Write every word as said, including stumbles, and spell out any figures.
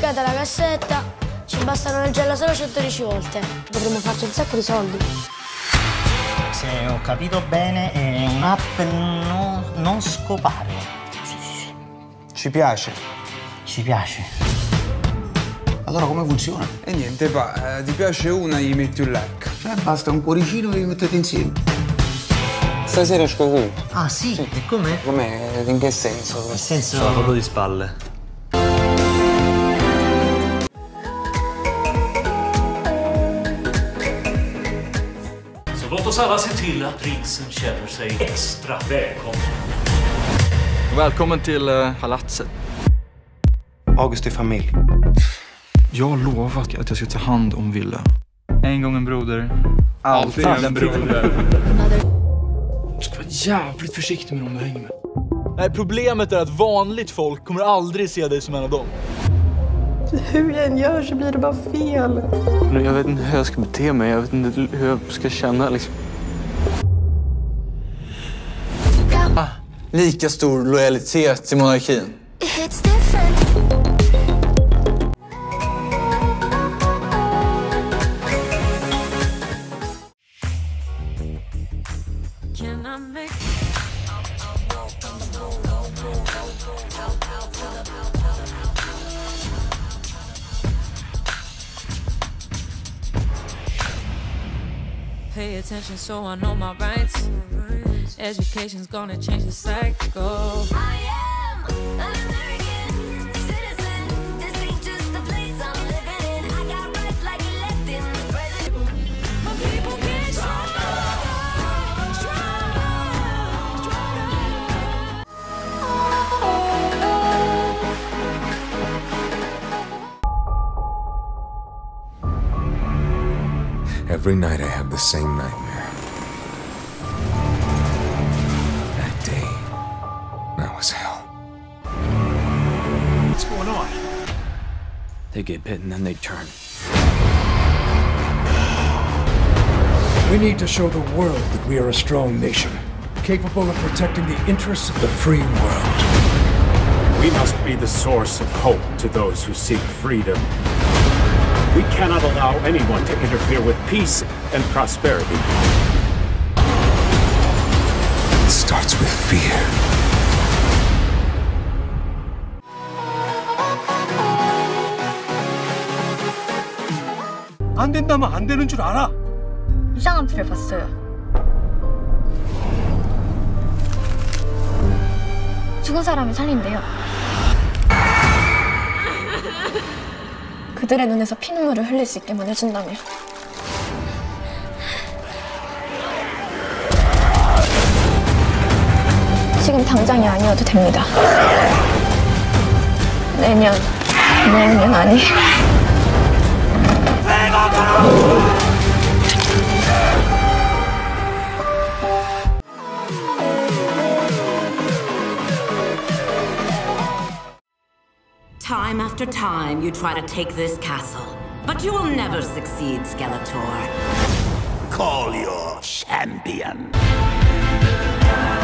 sbloccata la cassetta, ci bastano leggerla solo centodieci volte. Potremmo farci un sacco di soldi. Se ho capito bene, è un'app no, non scopare. Sì, sì, sì. Ci piace. Ci piace. Allora come funziona? E niente, pa, eh, ti piace una, gli metti un like. Cioè basta un cuoricino e li mettete insieme. Stasera esco qui. Ah sì? sì. E com'è? Com'è? In che senso? Nel senso... La foto di spalle. Låt oss alla se till att prinsen känner sig extra välkommen. Välkommen till uh, palatset. August är familj. Jag har lovat att jag ska ta hand om Wille. En gång en broder. Alltid en broder. Du ska vara jävligt försiktig med dem du hänger med. Nej, problemet är att vanligt folk kommer aldrig se dig som en av dem. Hur jag än gör så blir det bara fel. Jag vet inte hur jag ska bete mig. Jag vet inte hur jag ska känna liksom. Ah, lika stor lojalitet till monarkin. Pay attention so I know my rights. Education's gonna change the cycle. I am an American citizen. This ain't just the place I'm living in. I got rights like electing the president. But people get stronger, stronger, stronger. Every night I have the same nightmare. That day, that was hell. What's going on? They get bit and then they turn. We need to show the world that we are a strong nation, capable of protecting the interests of the free world. We must be the source of hope to those who seek freedom. We cannot allow anyone to interfere with peace and prosperity. It starts with fear. 안 된다면 안 되는 줄 알아. 이상한 틀을 봤어요. 죽은 사람을 살린대요. 그들의 눈에서 피눈물을 흘릴 수 있게만 해준다며. 지금 당장이 아니어도 됩니다. 내년, 내년 아니. Time after time, you try to take this castle, but you will never succeed, Skeletor. Call your champion.